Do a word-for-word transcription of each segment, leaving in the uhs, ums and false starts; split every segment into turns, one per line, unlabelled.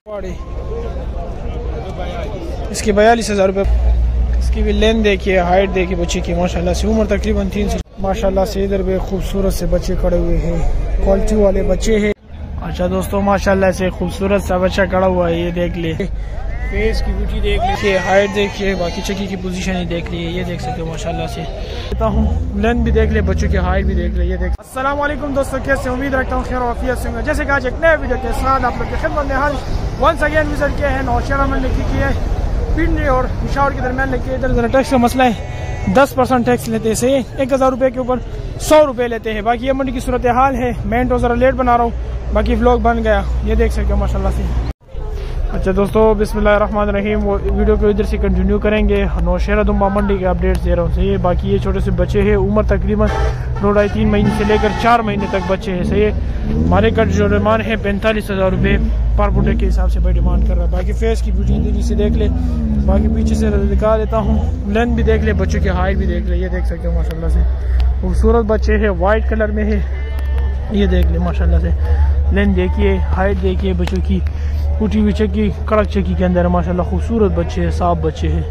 इसके बयालीस हजार रुपये। इसकी भी लेंथ देखिए, हाइट देखिए बच्चे की माशाल्लाह से, उम्र तकरीबन तीन से माशाल्लाह से। इधर भी खूबसूरत से बच्चे खड़े हुए हैं, क्वालिटी वाले बच्चे हैं। अच्छा दोस्तों माशाल्लाह से खूबसूरत सा बच्चा खड़ा हुआ है, ये देख ले, फेस की ब्यूटी देख लीजिए, हाइट देखिए, बाकी चक्की की पोजीशन ही देख लीजिए, ये देख सकते हो माशाल्लाह से। कहता हूँ लेंथ भी देख ले, बच्चों की हाइट भी देख ले, ये देख। अस्सलाम वालेकुम दोस्तों, कैसे उम्मीद रखता हूँ खैर वाफियत से होंगे। जैसे कि आज एक नए वीडियो के साथ आप लोग की खिदमत में हाल वंस अगेन विजिट किया है नौशहरा मंडी की है, पिंडी और पिशावर के दरमियान लेके। इधर जरा टैक्स का मसला है, दस परसेंट टैक्स लेते हैं, सही एक हज़ार रुपये के ऊपर सौ रुपये लेते हैं। बाकी ये मंडी की सूरत हाल है। मैं तो ज़रा लेट बना रहा हूँ, बाकी व्लॉग बन गया, ये देख सकते हो माशाल्लाह से। अच्छा दोस्तों बिस्मिल्लाहिर्रहमानिर्रहीम, वो वीडियो को इधर से कंटिन्यू करेंगे। नौशहरा दुम्बा मंडी के अपडेट्स दे रहा हूँ, सही है। बाकी ये छोटे से बच्चे हैं, उम्र तकरीबन दो ढाई तीन महीने से लेकर चार महीने तक बच्चे हैं, सही है। हमारे का जो डिमांड है पैंतालीस हज़ार रुपये पर बुटे के हिसाब से भाई डिमांड कर रहा है। बाकी फेस की ब्यूटी इधर से देख ले, बाकी पीछे से दिखा देता हूँ, लेंथ भी देख ले, बच्चों की हाइट भी देख ले, ये देख सकते हो माशाल्लाह से। खूबसूरत बच्चे हैं, वाइट कलर में है, ये देख ले माशाल्लाह से। लेंथ देखिए, हाइट देखिए, बच्चों की उठी हुई चक्की, कड़क चक्की के अंदर माशाल्लाह खूबसूरत बच्चे हैं, साफ बच्चे हैं,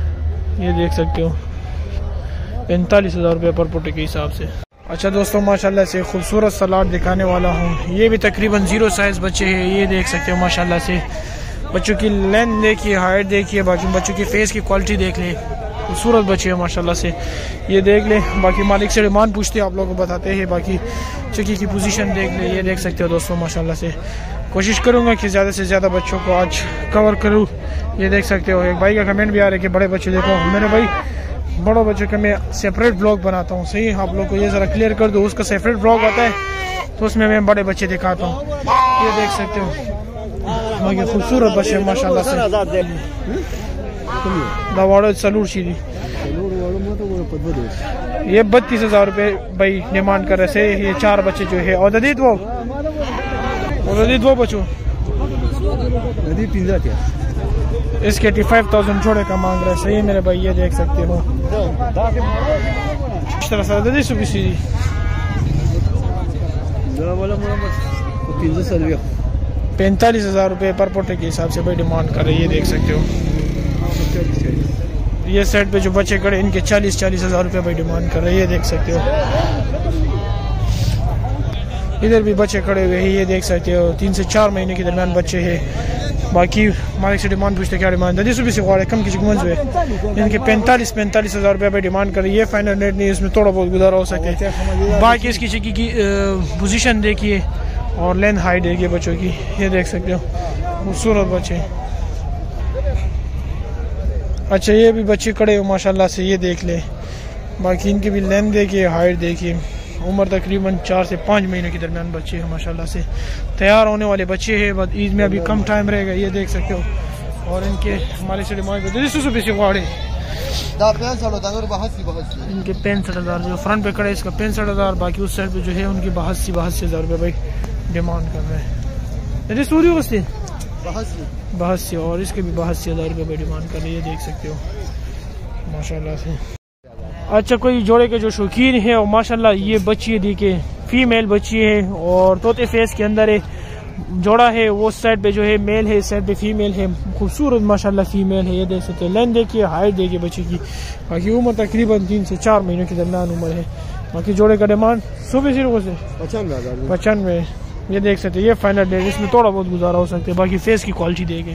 ये देख सकते हो पैंतालीस हज़ार रुपये पर पुटे के हिसाब से। अच्छा दोस्तों माशाल्लाह से खूबसूरत सलाद दिखाने वाला हूँ, ये भी तकरीबन जीरो साइज बच्चे हैं, ये देख सकते हो माशाल्लाह से। बच्चों की लेंथ देखिए, हाइट देखिए, बाकी बच्चों की फेस की क्वालिटी देख ले, खूबसूरत बच्चे हैं माशाल्लाह से, ये देख ले। बाकी मालिक से डिमांड पूछते हैं, आप लोगों को बताते हैं। बाकी चक्की की पोजीशन देख ले, ये देख सकते हो दोस्तों माशाल्लाह से। कोशिश करूंगा कि ज़्यादा से ज़्यादा बच्चों को आज कवर करूं, ये देख सकते हो। एक भाई का कमेंट भी आ रहा है कि बड़े बच्चे देखो, मेरे भाई बड़ों बच्चों का मैं सेपरेट ब्लॉग बनाता हूँ, सही। आप लोग को ये ज़रा क्लियर कर दो, उसका सेपरेट ब्लॉग आता है तो उसमें मैं बड़े बच्चे दिखाता हूँ, ये देख सकते हो। बाकी खूबसूरत बच्चे माशाल्लाह से। दवाड़ो सलूर शीरी ये बत्तीस हजार रुपये भाई डिमांड कर रहे थे। ये चार बच्चे जो है, और ददीद वो ददीद वो बच्चों इसके एटी फाइव थाउजेंड छोड़े का मांग रहे, सही मेरे भाई, ये देख सकते हो। इस तरह से ददी सुबह सी पैंतालीस हजार रुपये पर पोटे के हिसाब से भाई डिमांड कर रहे, ये देख सकते हो। ये साइड पे जो बच्चे खड़े इनके चालीस चालीस हजार रुपये भाई डिमांड कर रहे हैं, ये देख सकते हो। इधर भी बच्चे खड़े हुए हैं, ये देख सकते हो, तीन से चार महीने के दरमियान बच्चे हैं। बाकी मालिक से डिमांड पूछते क्या डिमांड ददी सुबह से वाले कम की चिकमंज हुए, इनके पैंतालीस पैंतालीस हजार रुपये भाई डिमांड कर रही है। फाइनल रेट नहीं, इसमें थोड़ा बहुत गुजारा हो सके। बाकी इसकी चक्की की पोजीशन देखिए और लेंथ हाइट देखिए बच्चों की, ये देख सकते हो, खूबसूरत बच्चे। अच्छा ये भी बच्चे खड़े हो माशाल्लाह से, ये देख ले। बाकी इनकी भी लेंथ देखिए, हाइट देखिए, उम्र तकरीबन चार से पाँच महीने के दरमियान बच्चे हैं माशाल्लाह से। तैयार होने वाले बच्चे हैं, बस ईद में अभी कम टाइम रहेगा, ये देख सकते हो। और इनके हमारे से डिमांड इनके पैंसठ हज़ार जो फ्रंट पे खड़े इसका पैंसठ हज़ार, बाकी उस साइड पे जो है उनकी बहसी बहसी हज़ार रुपये भाई डिमांड कर रहे हैं। सूर्य वस्ती बहसी और इसके भी बहसी हज़ार रुपये डिमांड कर रही है, देख सकते हो माशाल्लाह से। अच्छा कोई जोड़े के जो शौकीन है और माशाल्लाह ये बच्ची देखे, फीमेल बच्ची है और तोते फेस के अंदर है, जोड़ा है। वो साइड पे जो है मेल है, इस साइड पे फीमेल है, खूबसूरत माशाल्लाह फीमेल है, ये देख सकते हो। लेंथ देखिए, हाइट देखिए बच्ची की। बाकी उम्र तकरीबन तीन से चार महीनों के दरमियान उम्र है। बाकी जोड़े का डिमांड सुबह सिर्फ से पचानवे पचानवे ये देख सकते हैं। ये फाइनल डेट, इसमें थोड़ा बहुत गुजारा हो सकता है। बाकी फेस की क्वालिटी देखे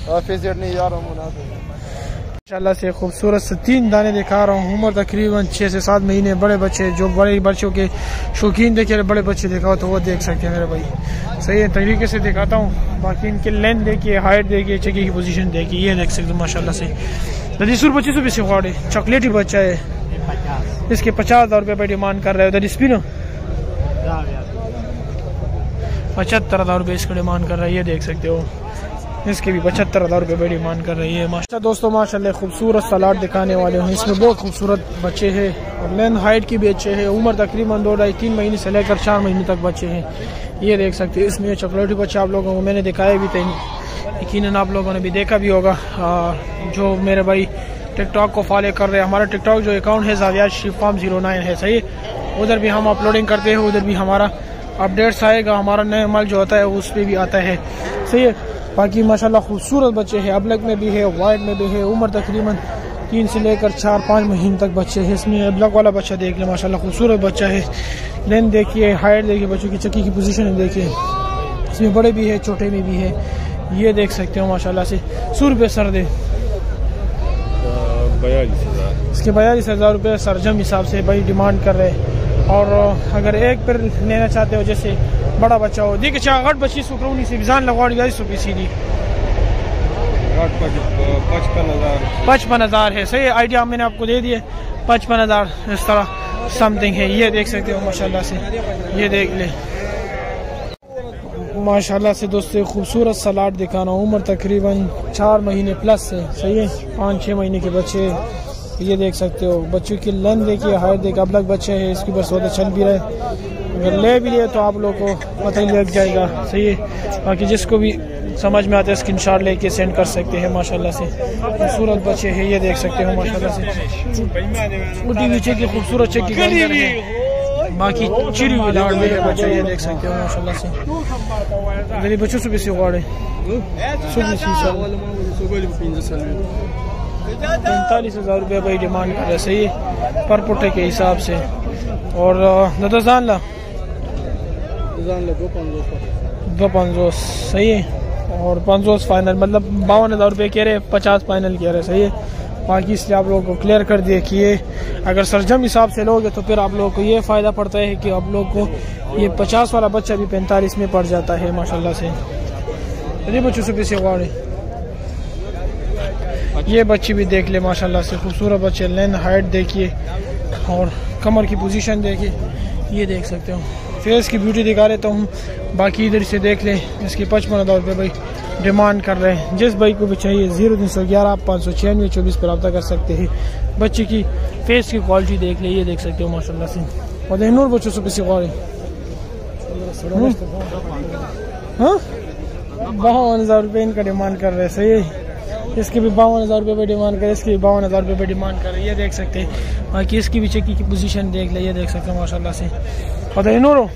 माशाल्लाह से खूबसूरत से तीन दाने दिखा रहा हूँ। उम्र तकरीबन छः से सात महीने, बड़े बच्चे जो बड़े बच्चों के शौकीन देखे, बड़े बच्चे दिखाओ तो वो देख सकते हैं मेरे भाई, सही है तरीके से दिखाता हूँ। बाकी इनके लेंथ देखिए, हाइट देखिए, चक्की की पोजीशन देखिए, ये देख सकते हो माशाल्लाह से। ददीसुर बच्चे से भी सिखाड़े, चॉकलेटी बच्चा है, इसके पचास हज़ार रुपये डिमांड कर रहे हो। ददीस्पिनो पचहत्तर हज़ार रुपये इसका डिमांड कर रहा है, ये देख सकते हो। इसके भी पचहत्तर हज़ार रुपये डिमांड कर रही है। माशा दोस्तों माशाल्लाह खूबसूरत सलाद दिखाने वाले हैं, इसमें बहुत खूबसूरत बच्चे हैं और लेंथ हाइट की भी अच्छे हैं। उम्र तकरीबन दो ढाई तीन महीने से लेकर चार महीने तक बच्चे हैं, ये देख सकते हैं। इसमें चॉकलेटी बच्चा आप लोगों को मैंने दिखाया भी था, यकीनन आप लोगों ने भी देखा भी होगा। जो मेरे भाई टिकटॉक को फॉलो कर रहे हैं, हमारा टिकटॉक जो अकाउंट है जावियाद शीफ फार्म जीरो नाइन है, सही। उधर भी हम अपलोडिंग करते हैं, उधर भी हमारा अपडेट्स आएगा, हमारा नया माल जो होता है उस पर भी आता है, सही है। बाकी माशाल्लाह खूबसूरत बच्चे हैं, अबलग में भी है, वाइट में भी है। उम्र तकरीबन तीन से लेकर चार पाँच महीने तक बच्चे हैं। इसमें अबलग वाला बच्चा देख ले, माशाल्लाह खूबसूरत बच्चा है। लेंथ देखिए, हाइट देखिए, बच्चों की चक्की की पोजीशन देखिए। इसमें बड़े भी है, छोटे में भी है, ये देख सकते हो माशाल्लाह से। सौ रुपये सर दे,
बयालीस हज़ार
इसके बयालीस हज़ार रुपये सरजम हिसाब से भाई डिमांड कर रहे हैं। और अगर एक पर लेना चाहते हो, जैसे बड़ा बच्चा हो, देखिए चार आठ पच्चीस सौ करोनी से बिजान लगवा बयालीस रुपये सीधी
पचपन हज़ार
पचपन हज़ार है। सही आइडिया मैंने आपको दे दिए, पचपन हज़ार इस तरह समथिंग है। ये देख सकते हो माशाल्लाह से, ये देख ले माशाल्लाह से दोस्तों। खूबसूरत सलाड दिखाना, उम्र तकरीबन चार महीने प्लस है। सही है, पाँच छः महीने के बच्चे, ये देख सकते हो। बच्चों की लेंथ देखिए, हाइट देखिए, अब लग बच्चे हैं, इसकी बस सौदा चल भी रहा है। अगर ले भी लिए तो आप लोग को पता ही लग जाएगा। सही है, बाकी जिसको भी समझ में आता है स्क्रीनशॉट लेके सेंड कर सकते हैं माशाल्लाह से। खूबसूरत बच्चे हैं, ये देख सकते हो माशाल्लाह से। छोटी नीचे की खूबसूरत चेक की बाकी चिड़ी हुई लाड़ में बच्चे, ये देख सकते हो माशाल्लाह से। मेरे बच्चों से बेसी वाड़े पैंतालीस हज़ार रुपये भाई डिमांड कर रहे। सही है, पर पुट्टे के हिसाब से। और दादा जान ला दो पंजोस, सही है। और पंजोस फाइनल, मतलब बावन हज़ार रुपये कह रहे, पचास फाइनल कह रहे। सही है, बाकी इसलिए आप लोगों को क्लियर कर दिए कि ये अगर सरजम हिसाब से लोगे तो फिर आप लोगों को ये फ़ायदा पड़ता है कि आप लोग को ये पचास वाला बच्चा भी पैंतालीस में पड़ जाता है माशाल्लाह से। ये बच्चों से पीछे वाड़े, ये बच्ची भी देख ले माशाल्लाह से। खूबसूरत बच्चे, लेंथ हाइट देखिए और कमर की पोजीशन देखिए, ये देख सकते हो। फेस की ब्यूटी दिखा देता हूँ, बाकी इधर से देख ले। इसकी पचपन हज़ार रुपये भाई डिमांड कर रहे हैं। जिस भाई को भी चाहिए जीरो तीन सौ ग्यारह पाँच सौ छियानवे चौबीस पर रब्ता कर सकते हैं। बच्चे की फेस की क्वालिटी देख ले, ये देख सकते हो माशाल्लाह से। और नूर बच्चों से किसी और हाँ बावन हज़ार रुपये इनका डिमांड कर रहे हैं। सही है, इसके भी बावन हज़ार रुपये पे डिमांड करे, इसकी भी बावन हज़ार रुपये पे डिमांड करे, ये देख सकते हैं। बाकी इसकी भी चक्की की पोजीशन देख ले, ये देख सकते हो माशाल्लाह से। और नूरो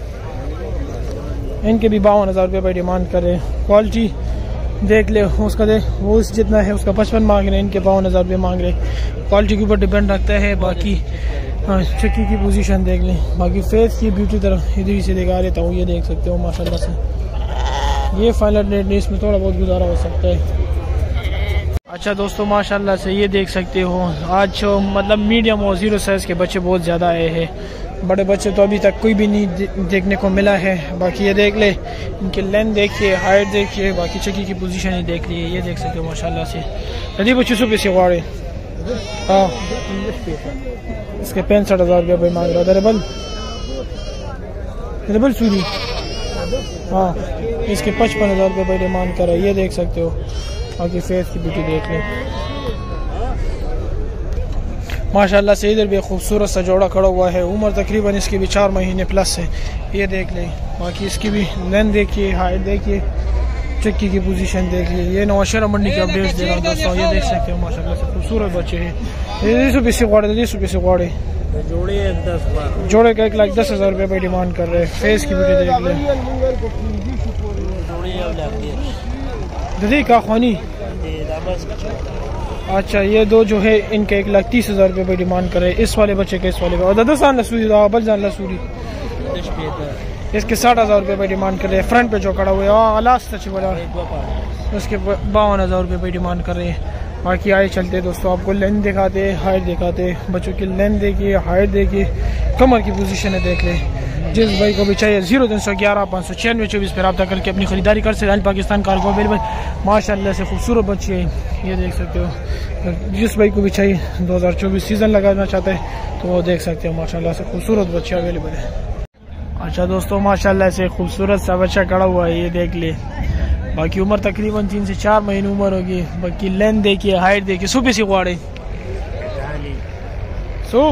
इनके भी बावन हज़ार रुपये पे डिमांड कर रहे हैं। क्वालिटी देख ले उसका, देख वो उस जितना है उसका पचपन मांग रहे हैं, इनके बावन हज़ार रुपये मांग रहे हैं। क्वालिटी के ऊपर डिपेंड रखता है। बाकी चक्की की पोजीशन देख लें, बाकी फेस की ब्यूटी तरफ इधर ही से दिखा देता हूँ, ये देख सकते हो माशाल्लाह से। ये फाइनल रेट नहीं, इसमें थोड़ा बहुत गुजारा हो सकता है। अच्छा दोस्तों माशाल्लाह से ये देख सकते हो, आज मतलब मीडियम और ज़ीरो साइज़ के बच्चे बहुत ज़्यादा आए हैं। बड़े बच्चे तो अभी तक कोई भी नहीं देखने को मिला है। बाकी ये देख ले, इनकी लेंथ देखिए, हाइट देखिए, बाकी चक्की की पोजीशन ही देख लिए, ये देख सकते हो माशाल्लाह से। यदि बच्चों से पैसे वाड़े हाँ, इसके पैंसठ हज़ार रुपये भाई मांग रहा था। रेबल रेबल सूरी हाँ, इसके पचपन हज़ार रुपये भाई डिमांड कर रहा है, ये देख सकते हो। बाकी फेस की ब्यूटी देख लें माशाल्लाह से। इधर भी खूबसूरत सा जोड़ा खड़ा हुआ है, उम्र तकरीबन इसकी भी चार महीने प्लस है, ये देख लें। बाकी इसकी भी लेंथ देखिए, हाइट देखिए, चक्की की पोजीशन देख लीजिए। ये नवाशरा मंडी के अपडेट्स दे रहा हूँ दोस्तों, ये देख सकते हो माशाल्लाह से खूबसूरत बच्चे हैं। ये पैसे गुआड़े दीस रुपये से गुआड़े जोड़े दस जोड़े का एक लाख दस हज़ार रुपये पे डिमांड कर रहे हैं। फेस की ब्यूटी देख लें दीदी का खानी। अच्छा ये दो जो है इनके एक लाख तीस हज़ार रुपये पे डिमांड कर रहे हैं, इस वाले बच्चे के इस वाले का। और दादा सान लसूरी बल जान लसूरी इसके साठ हज़ार रुपये पे डिमांड कर रहे हैं। फ्रंट पे जो खड़ा हुआ है लास्ट अच्छी वाला उसके बावन हज़ार रुपये पे डिमांड कर रहे हैं। बाकी आए चलते दोस्तों, आपको लेंथ दिखाते, हाइट दिखाते। बच्चों की लेंथ देखिए, हाइट देखिए, कमर की पोजीशन है देख ले। जिस भाई को भी चाहिए जीरो तीन सौ ग्यारह पाँच सौ छियानवे चौबीस पर रब्ता करके अपनी खरीदारी कर सकते हैं। पाकिस्तान कार्गो अवेलेबल माशाल्लाह से खूबसूरत बच्चे हैं, ये देख सकते हो। जिस भाई को भी चाहिए दो हज़ार चौबीस सीज़न लगाना चाहते हैं तो वो देख सकते हो माशाल्लाह से खूबसूरत बच्चे अवेलेबल है। अच्छा दोस्तों माशाल्लाह से खूबसूरत सा बच्चा खड़ा हुआ है, ये देख ले। बाकी उम्र तकरीबन तीन से चार महीने उम्र होगी। बाकी लेंथ देखिए, हाइट देखिए, सुबह से गुआड़े सो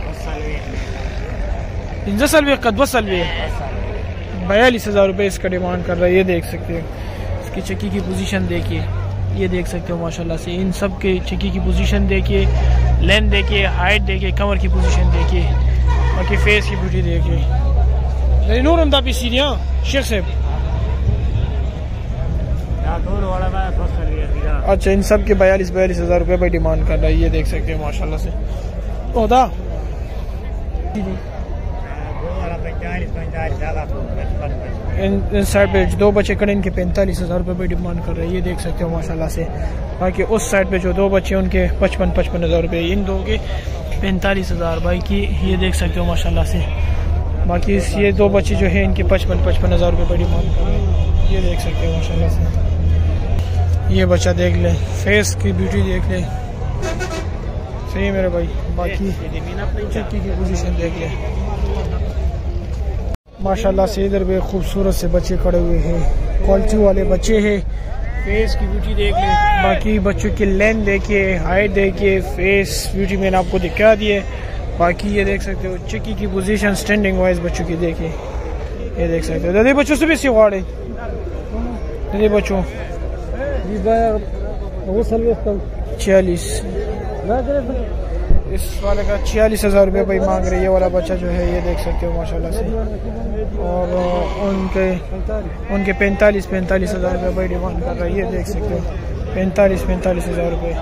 इंजसल भी कदवसल भी बयालीस हज़ार रुपये इसका डिमांड कर रहा है, ये देख सकते हो। इसकी चक्की की पोजीशन देखिए, ये देख सकते हो माशाल्लाह से। इन सब के चक्की की पोजीशन देखिए, लेंथ देखिए, हाइट देखिए, कमर की पोजीशन देखिए, बाकी फेस की ब्यूटी देखिए। नूर हमदा पी सीरिया शेख साहब अच्छा, इन सब के बयालीस बयालीस हजार रुपये भाई डिमांड कर रहा है, ये देख सकते हैं माशाल्लाह से। पौधा इन इस साइड पे दो बच्चे खड़े, इनके पैंतालीस हजार रुपये भाई डिमांड कर रहे हैं, ये देख सकते हो माशाल्लाह से। बाकी उस साइड पे जो दो बच्चे उनके पचपन पचपन हजार रुपये, इन दो के पैंतालीस हजार भाई की, ये देख सकते हो माशाल्लाह से। बाकी ये दो बच्चे जो है इनके पचपन पचपन हजार रुपये भाई डिमांड कर रहे हैं, ये देख सकते हो माशाल्लाह से। ये बच्चा देख ले, फेस की ब्यूटी देख ले, सही है मेरे भाई। बाकी चक्की की पोजीशन देख ले माशाल्लाह से। इधर भी खूबसूरत से बच्चे खड़े हुए हैं, क्वालिटी वाले बच्चे हैं। फेस की ब्यूटी देख ले, बाकी बच्चों की लेंथ देखिए, हाइट देखिए, फेस ब्यूटी मैंने आपको दिखा दी है। बाकी ये देख सकते हो चक्की की पोजीशन स्टैंडिंग वाइज बच्चों की देखिए, ये देख सकते हो। दादी बच्चों से भी सिवाड़े, दादी बच्चों छियालीस, इस वाले का छियालीस हजार रुपये भाई मांग रहे, ये वाला बच्चा जो है, ये देख सकते हो माशाल्लाह से। और उनके उनके पैंतालीस पैंतालीस हजार रुपये भाई डिमांड कर रहा है, ये देख सकते हो पैंतालीस पैंतालीस हजार रुपये।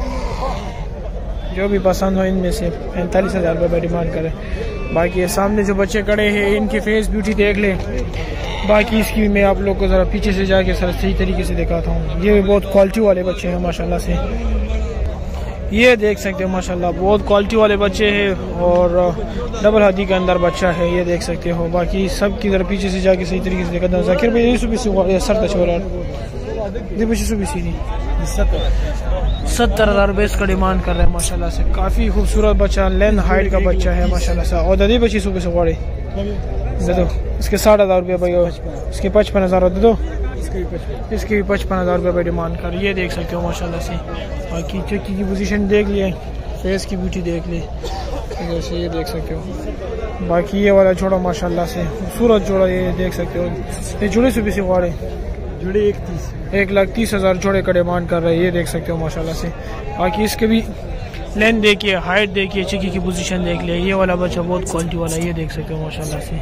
जो भी पसंद हो इनमें से पैंतालीस हजार रुपये भाई डिमांड करे। बाकी ये सामने जो बच्चे खड़े हैं इनकी फेस ब्यूटी देख ले। बाकी इसकी मैं आप लोग को ज़रा पीछे से जाके सर सही तरीके से दिखाता हूँ। ये भी बहुत क्वालिटी वाले बच्चे हैं माशाल्लाह से, ये देख सकते हो माशाल्लाह, बहुत क्वालिटी वाले बच्चे हैं और डबल हड्डी के अंदर बच्चा है, ये देख सकते हो। बाकी सब की ज़रा पीछे से जाके सही तरीके से दिखाता हूँ। जाकिर भाई ये सुबह से सर तछोरा सत्तर हजार रुपये इसका डिमांड कर रहे हैं माशाल्लाह से। काफ़ी खूबसूरत बच्चा, लेंथ हाइट का बच्चा है माशाल्लाह से। और दादी बच्ची सुबह से वाड़े दे दो, इसके साठ हजार रुपये भाई, इसके पचपन हजार दे दो, इसके भी पचपन हजार रुपये भाई डिमांड कर, ये देख सकते हो माशाल्लाह से। बाकी चक्की की पोजीशन देख लिए, फेस की ब्यूटी देख ली, जैसे ये देख सकते हो। बाकी ये वाला जोड़ा माशाल्लाह से खूबसूरत जोड़ा, ये देख सकते हो। ये जुड़े सुबह से वाड़े जुड़े एक तीस एक लाख तीस हजार जोड़े का डिमांड कर रहे हैं, ये देख सकते हो माशाल्लाह से। बाकी इसके भी लेंथ देखिए, हाइट देखिए, चक्की की पोजीशन देख लिया। ये वाला बच्चा बहुत क्वालिटी वाला, ये देख सकते हो माशाल्लाह से।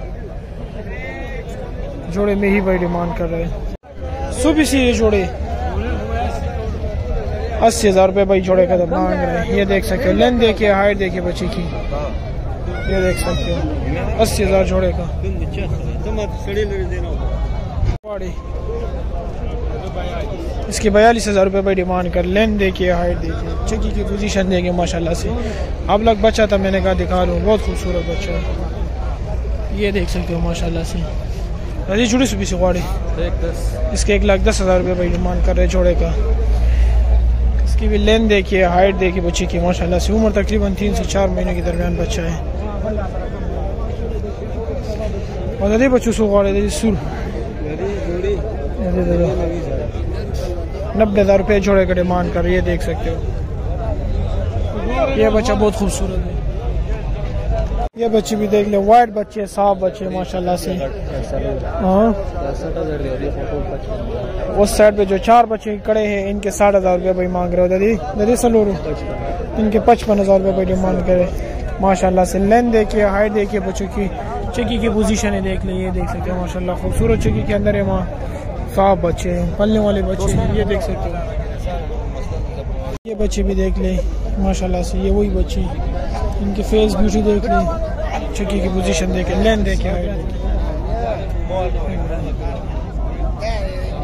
जोड़े में ही भाई डिमांड कर रहे हैं। सुबह से ये जोड़े अस्सी हजार रुपये भाई जोड़े का मांग रहे हैं, ये देख सकते हो। लेंथ देखिए, हाइट देखिए बच्चे की, ये देख सकते हो अस्सी हजार जोड़े का। इसके बयालीस हजार रुपये भाई डिमांड कर। लेंथ देखिए, हाइट देखिए, चक्की की पोजीशन देखिए माशाल्लाह से। अब लग बच्चा था, मैंने कहा दिखा लूँ, बहुत खूबसूरत बच्चा है, ये देख सकते हो माशाल्लाह से। अरे जुड़े सुबह से वाड़े इसके एक लाख दस हजार रुपये भाई डिमांड कर रहे जोड़े का। इसकी भी लेंथ देखिए, हाइट देखिए बच्चे की माशाल्लाह से। उम्र तकरीबन तीन से चार महीने के दरमियान बच्चा है। और अरे बच्चों से वाड़े सुर नब्बे हजार रुपये जोड़े का डिमांड कर, ये देख सकते हो। ये बच्चा बहुत खूबसूरत है, ये बच्चे भी देख ले, वाइट बच्चे, साफ बच्चे माशाल्लाह से। हाँ, उस साइड पे जो चार बच्चे खड़े हैं इनके साठ हजार रुपये भाई मांग रहे हो। दादी दादी सलोरू इनके पचपन हजार रुपये भाई डिमांड करे माशाल्लाह से। लेंथ देखिए, हाइट देखिए बच्चों की, चक्की की पोजीशन है देख ले, ये देख सकते हो माशाल्लाह। खूबसूरत चक्की के अंदर है, वहाँ साफ बच्चे हैं, पलने वाले बच्चे हैं, ये देख सकते हो। ये बच्चे भी देख ले माशाल्लाह से, ये वही बच्चे, इनकी फेस ब्यूटी देख ले, चक्की की पोजीशन देखे, लेंथ देखे, हाइट देखे।